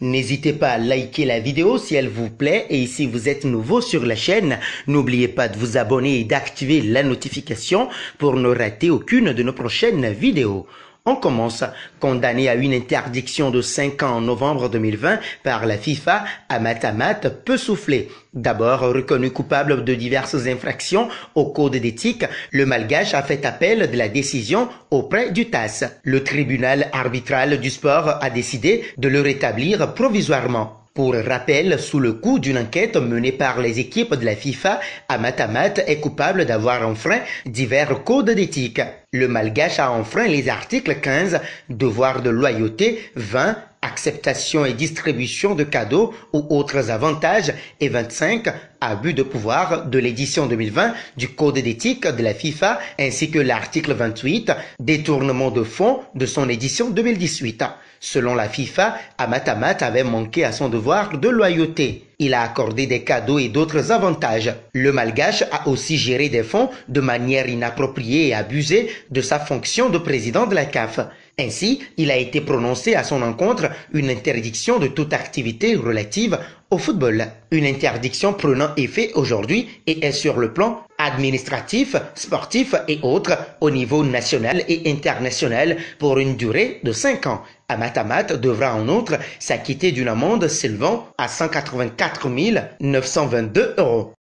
N'hésitez pas à liker la vidéo si elle vous plaît et si vous êtes nouveau sur la chaîne, n'oubliez pas de vous abonner et d'activer la notification pour ne rater aucune de nos prochaines vidéos. On commence. Condamné à une interdiction de 5 ans en novembre 2020 par la FIFA, Amat Amat peut souffler. D'abord reconnu coupable de diverses infractions au code d'éthique, le Malgache a fait appel de la décision auprès du TAS. Le tribunal arbitral du sport a décidé de le rétablir provisoirement. Pour rappel, sous le coup d'une enquête menée par les équipes de la FIFA, Amat Amat est coupable d'avoir enfreint divers codes d'éthique. Le Malgache a enfreint les articles 15, devoir de loyauté, 20, acceptation et distribution de cadeaux ou autres avantages, et 25, abus de pouvoir de l'édition 2020 du Code d'éthique de la FIFA, ainsi que l'article 28, détournement de fonds de son édition 2018. Selon la FIFA, Amat Amat avait manqué à son devoir de loyauté. Il a accordé des cadeaux et d'autres avantages. Le Malgache a aussi géré des fonds de manière inappropriée et abusé de sa fonction de président de la CAF. Ainsi, il a été prononcé à son encontre une interdiction de toute activité relative au football. Une interdiction prenant effet aujourd'hui et est sur le plan administratif, sportif et autres au niveau national et international pour une durée de 5 ans. Amat Amat devra en outre s'acquitter d'une amende s'élevant à 184 922 €.